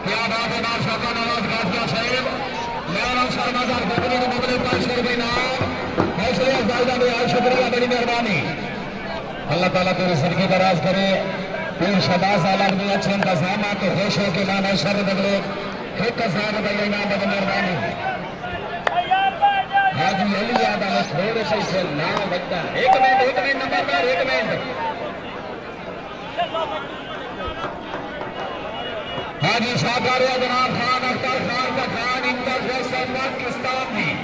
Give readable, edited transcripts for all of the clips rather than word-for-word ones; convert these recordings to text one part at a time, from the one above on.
क्या बात है नाम शौका नवाज काफिया साहेब मेरा शर्मा सर बबली को बबली 500 रुपये नाम हौसले अफजाइदा में आज शुक्रिया बड़ी मेहरबानी अल्लाह ताला तेरे सदके दराज करे फिर शबाज आलम में अच्छे इंतजाम तो खुश हो के नाम शर बदले एक 1000 रुपये नाम बड़ी मेहरबानी हाजी अली याद आए थोड़े पैसे ना बचता एक मिनट नंबरदार 1 मिनट हाजी शाहकार जनाब खान अख्तर खान पठान इंटरनेशनल पाकिस्तान में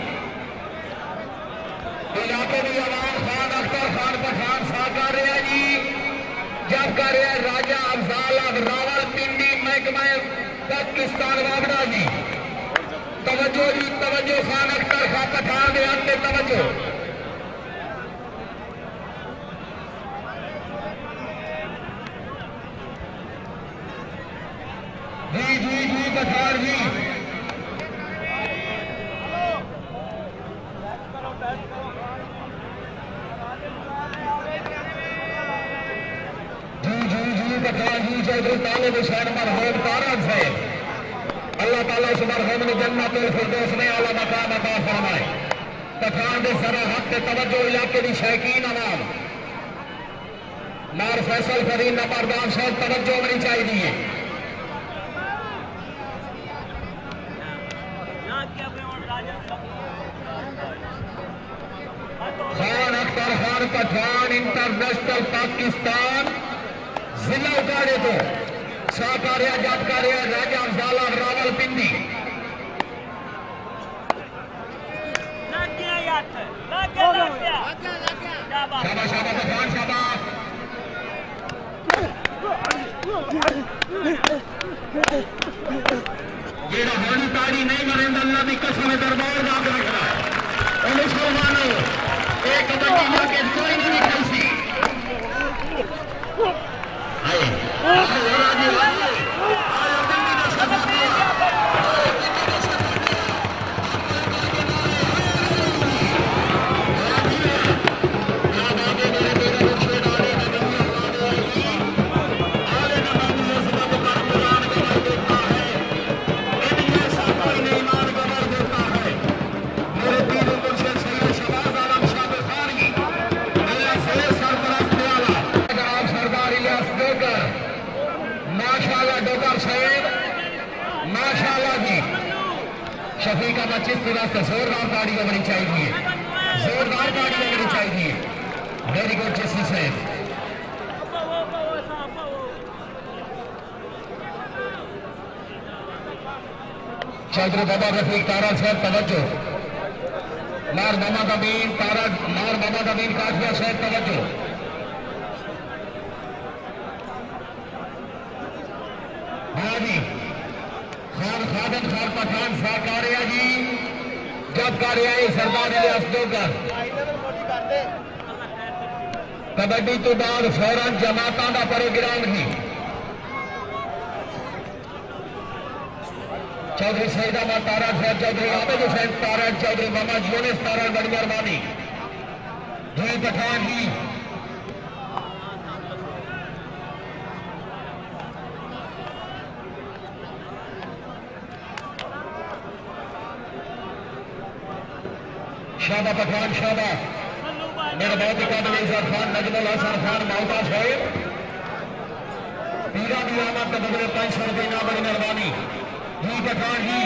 इलाके में अवाम खान अख्तर खान पठान शाहकार जी जब कर रहे राजा अफजाल अब रावलपिंडी महकमा पाकिस्तान वागड़ा जी तवज्जो जी तवज्जो खान अख्तर खान पठान के अंदर तवज्जो जी पठान जी पठान जी चौधरी तालिब हुसैन मरहूम तारक से अल्लाह ताला उस मरहूम ने जन्नतुल फिरदौस में आला मकाम अता फरमाए पठान दे सरहद ते तवज्जो इलाके दी शौकीन अवाम नार फैसल फरीद नंबरदार साहब तवज्जो होनी चाहिए खान अख्तर खान पठान इंटरनेशनल पाकिस्तान जिला उकाड़े तो साकारिया जाटकारिया राजा अफजाला रावलपिंडी शाबाश शाबाश पठान शाबाश जेड़ा होनी ताड़ी नहीं मरेंदा अल्लाह की कसम दरबार जाग रख रहा है मुसलमानों एक कबड्डी के कोई नहीं कैसी शफी का बच्चीस रास्ते जोरदार गाड़ी होनी चाहिए जोरदार गाड़ी होनी चाहिए वेरी गुड जस्सी साहब चौधरी बाबा रफीक तारा साहब तवज्जो नार मोहम्मद अमीन तारा नार मोहम्मद अमीन काफिया साहब तवज्जो हाँ जी खान खादम खान पठान साकारिया जी जब कार्याई सरदार अफजोगर कबड्डी तो बाद फौरन जमाता का प्रोग्राम ही चौधरी सईद अहमद तारा साहब चौधरी आबिद हुसैन तारा चौधरी मोहम्मद यूनिस तारा बड़ी मेहरबानी जी पठान जी शाबा पठान शाबा मेरे बहुत ही काबिल इज्जत खान नजमुल हसन खान माउता साहब पीरा की आमद के बदले 500 रुपये ना बड़ी मेहरबानी जी पठान जी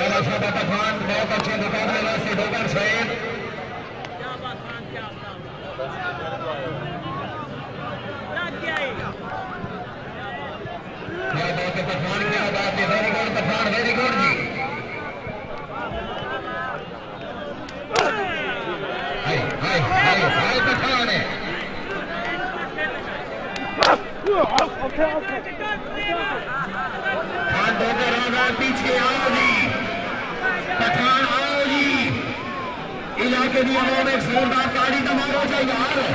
शाबाश तूफान बहुत अच्छे मुकाबले वास्ते डोगर साहेब तूफान क्या बात है वेरी गुड तूफान वेरी गुड जी हाय तूफान है खान डोगर आगा पीछे आओ जी पठान आओ जी इलाके की आवाम एक जोरदार ताड़ी का मारो चाहिए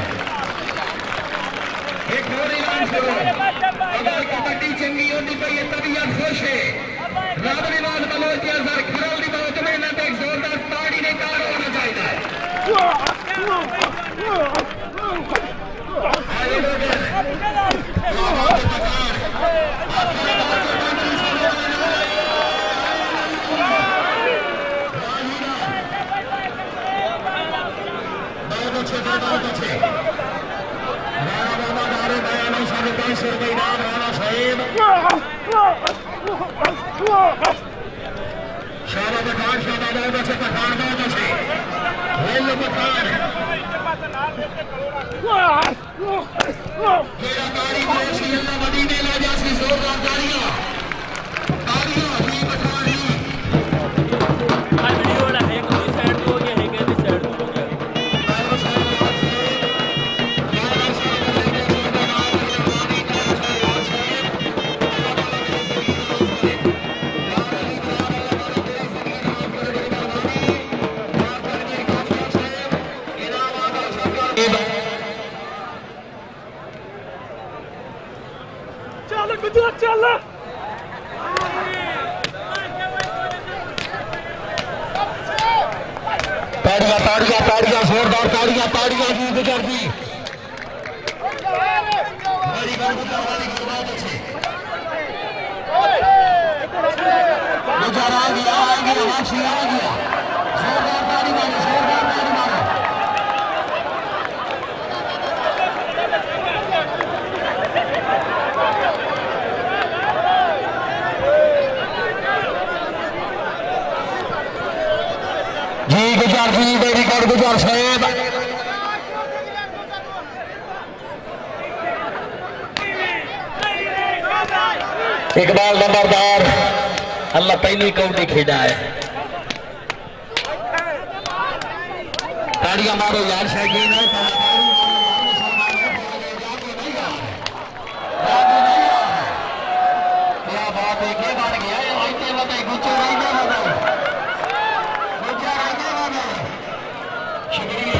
एक और ऐलान करो अगर कबड्डी चंगी होती पई है तबीयत खुश है रब निवाज बलोचिया सर खरल दी बहुत मेहनत एक जोरदार ताड़ी ने कार होना चाहिए आगे डोगर बहुत अच्छे राणा बाबा दारे बयान 550 रुपये इनाम राणा साहेब शाबा पठान शाबा बहुत अच्छे पठान बहुत अच्छे वेल पठान मेरा गाड़ी पड़ोसी अल्लाह मदीने ला जासी जोरदार तालियां ही पठान ही चल ताड़ियां जोरदार ताड़ियां जी गुजर जी गुजर आ गया वापसी आ गया जोरदार ताड़ी मारो जी गुजर जी वेरी गुड गुजर साहेब इकबाल नंबरदार अल्लाह पहली कौडी खेड़ा है ताड़ियां मारो यार शकीन क्या बात है क्या बन गया शुक्रिया